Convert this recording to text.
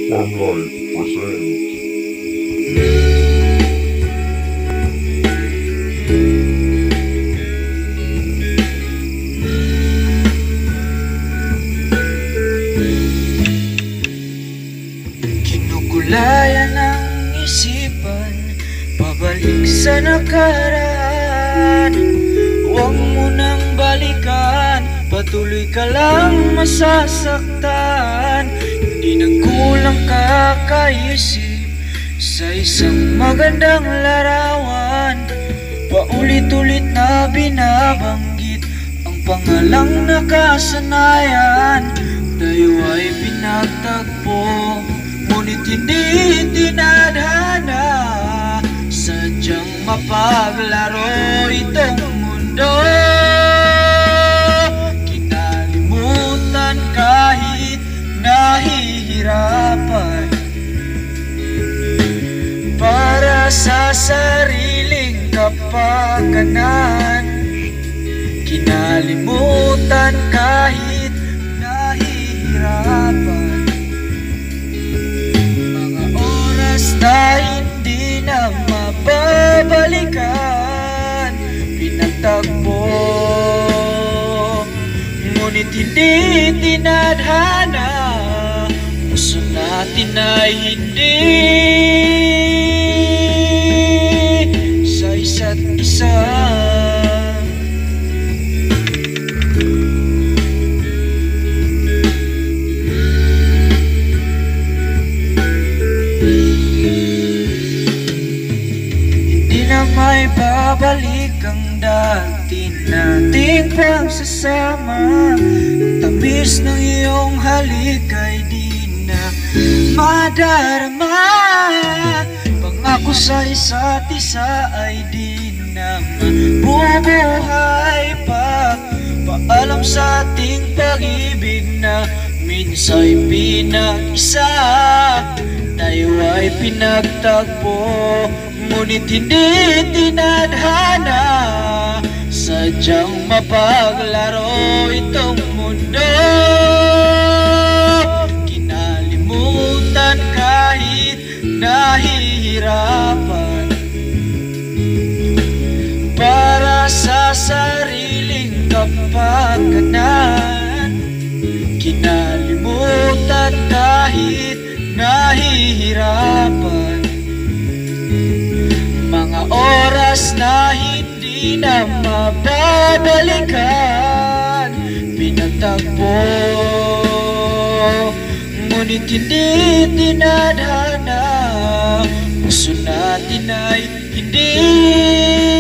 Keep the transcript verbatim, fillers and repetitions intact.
Farm Life presents. Kinukulayan ang isipan, pabalik sa nakaraan. Huwag mo nang balikan, patuloy ka lang masasaktan. Hindi nagkulang kakaisip sa isang magandang larawan. Paulit-ulit na binabanggit ang pangalang nakasanayan. Tayo ay pinagtagpo, ngunit hindi tinadhana. Sadyang mapaglaro itong mundo. Kinalimutan kahit nahihirapan, para sa sariling kapakanan. Kinalimutan kahit nahihirapan, mga oras na hindi na mababalikan. Pinagtagpo, ngunit hindi tinadhana. Puso natin ay hindi sa isa't isa. Hindi na may babalik ang dati nating pagsasama. Tamis ng iyong halik ay di na madarama. Pangako sa isa't isa ay di na mabubuhay pa. Paalam sa ating pag-ibig na minsa'y pinag-isa. Tayo ay pinagtagpo, ngunit hindi tinadhana. Sadyang mapaglaro itong mundo. Kinalimutan kahit nahihirapan, para sa sariling kapakanan. Kinalimutan kahit nahihirapan, mga oras na hindi na mababalikan. Pinagtagpo, ngunit hindi tinadhana. Puso natin ay hindi